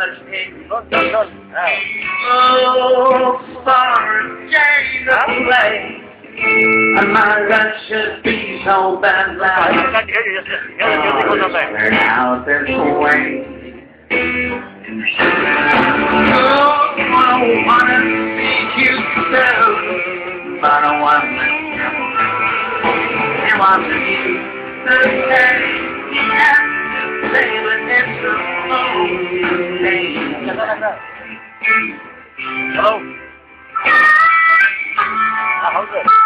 let's take Done. oh, for a day to play. And my life should be so bad like turn out this way. Oh, I wanna see you so, but I want you want you to say yes, baby, it's a lonely day. Hello. How's it?